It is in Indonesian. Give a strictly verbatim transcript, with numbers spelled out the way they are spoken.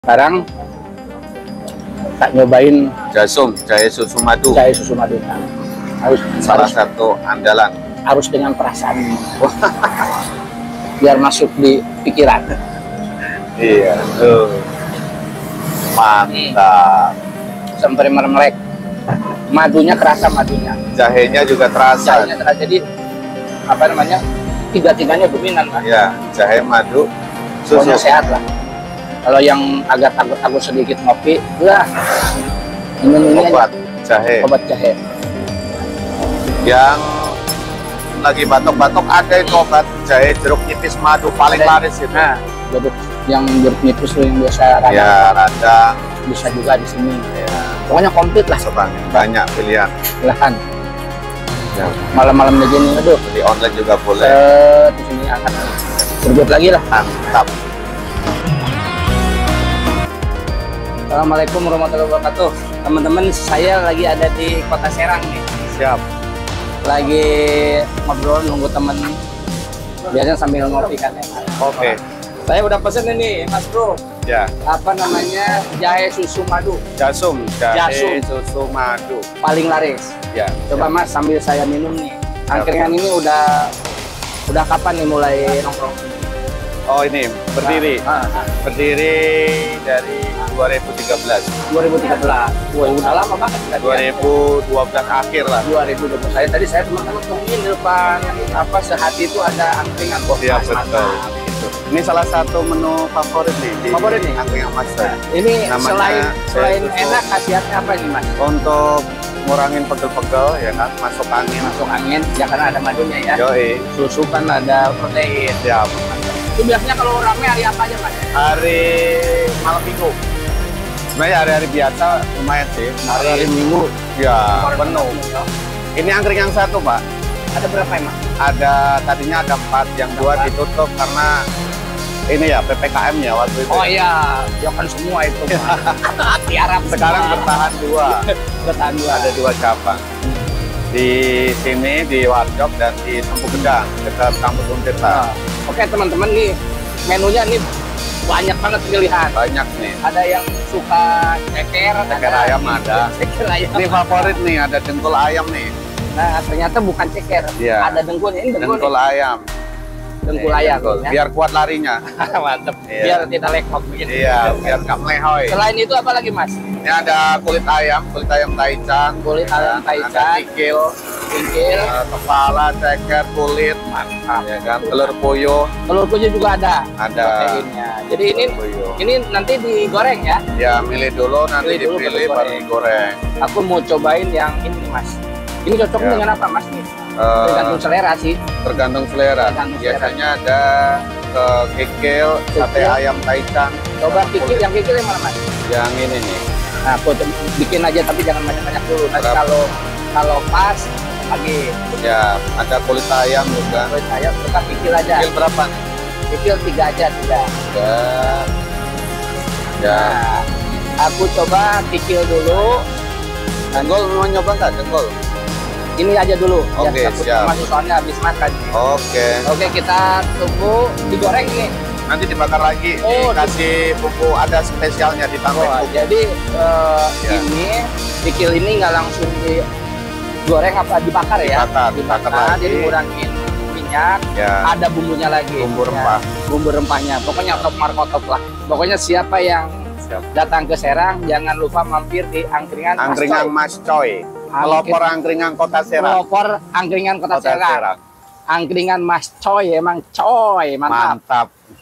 Sekarang tak nyobain Jasum, jahe susu madu. jahe susu madu. Nah, harus Salah harus, satu andalan. harus dengan perasaan biar masuk di pikiran. Iya, tuh. Mantap. Sampai mermelek. Madunya kerasa madunya. Jahenya juga terasa. Jahenya terasa. Jadi apa namanya? Tiga-tiganya dominan, Pak. Ya, jahe madu, Pokoknya susu. sehat lah. Kalau yang agak takut-takut sedikit ngopi, lah minum ini Obat aja. jahe. Obat jahe. Yang lagi batuk-batuk ada itu obat jahe jeruk nipis madu paling Ada. laris itu. Nah, jeruk yang jeruk nipis tuh yang biasa radang, Ya, radang. bisa juga di sini. Ya, Pokoknya komplit lah. coba banyak pilihan. Silahkan. Ya, Malam-malam begini, aduh. di online juga boleh. Set, di sini angkat berbut lagi lah. Mantap. Assalamualaikum warahmatullahi wabarakatuh. Teman-teman, saya lagi ada di Kota Serang nih. Siap. Lagi ngobrol nunggu temen. Biasanya sambil ngopi kan ya. Oke. Saya udah pesen ini, Mas Bro. Ya, Apa namanya? Jahe susu madu. jasum, jahe Jasum. susu madu. Paling laris. Ya. Coba siap. Mas sambil saya minum nih. Angkringan ini udah udah kapan nih mulai nongkrong? Oh, ini berdiri. Ah, ah, Berdiri dari dua ribu tiga belas. dua ribu tiga belas. Wah, udah lama banget kan? dua ribu dua belas akhir lah. dua ribu dua belas. Saya tadi saya teman-teman temuin di depan apa sehati itu ada angkringan bos. Iya, Mas, betul. mantap, gitu. Ini salah satu menu favorit nih di Favorit nih? Angkringan Mas. Ini Namanya selain jahe selain susu. enak khasiatnya apa nih Mas? Untuk ngurangin pegel-pegel ya kan, masuk angin. Masuk angin ya karena ada madunya ya. Yoi. Susu kan ada protein. Siap. Itu biasanya kalau rame hari apa aja Mas? Hari malam minggu. Sebenarnya hari-hari biasa lumayan sih. Hari Minggu. Ya, penuh. Ini angkringan satu, Pak. Ada berapa emang? Ada tadinya ada empat, yang dua ditutup karena ini ya P P K M ya waktu itu. Oh iya, ya kan semua itu Pak. Tiarap Sekarang bertahan dua. bertahan dua. Ada dua cabang. Di sini di Warjok dan di Sempu Gedang dekat kampus Untirta. Nah, oke teman-teman nih menunya nih banyak banget pilihan. Banyak nih. Ada yang suka ceker, Ceker ayam ada. Ceker ayam. Ini favorit nih, ada dengkul ayam nih. Nah ternyata bukan ceker, Iya. ada dengkulnya. Ini dengkul, Dengkul nih. ayam. Dengkul Nih, ayam. dengkul. Ya. Biar kuat larinya. Mantep. Iya. Biar tidak lekok begini. Iya, biar nggak melehoy. Selain itu apa lagi Mas? Ini ada kulit ayam, kulit ayam taichan, Kulit ayam taichan. ada kikil, Kikil, eh, kepala, ceker, kulit, mantap ya kan, telur puyuh, telur puyuh juga ada. ada. Proteinnya. Jadi ini telur puyuh. ini nanti digoreng ya. Ya milih dulu, nanti Milih dulu, dipilih baru baru digoreng. Aku mau cobain yang ini nih Mas. Ini cocoknya Ya. dengan apa Mas nih? Eh, Tergantung selera sih. tergantung selera. Tergantung selera. Biasanya ada ke kikil, sate Kikil. ayam taichan, Coba sama kikil, kulit. yang kikil yang mana Mas? Yang ini nih. Nah, aku coba bikin aja tapi jangan banyak-banyak dulu. Nanti Berapa? kalau kalau pas lagi Ya, ada kulit ayam juga. buat saya suka kikil aja. Kikil berapa nih? Kikil tiga aja tiga. Ya. Ya. Nah, aku coba kikil dulu. Jengkol mau nyoba nggak jengkol? Ini aja dulu. Oke, biar takut siap. masuk soalnya habis makan. Oke. Oke, kita tunggu digoreng nih. Nanti dibakar lagi, Oh, dikasih bumbu ada spesialnya ditambah Oh, bumbu. jadi eh, Ya. ini kikil ini nggak langsung digoreng apa dibakar ya? Dibakar, dibakar Nah, lagi. jadi ngurangin minyak. Ya, Ada bumbunya lagi. bumbu Ya, rempah. bumbu rempahnya. Pokoknya top markotop lah. Pokoknya siapa yang Siap. datang ke Serang jangan lupa mampir di angkringan Mas Angkringan Coy. Mas Coy. Pelopor angkringan Kota Serang. Pelopor angkringan Kota, Kota Serang. Serang. Angkringan Mas Coy emang coy, mantap. Mantap.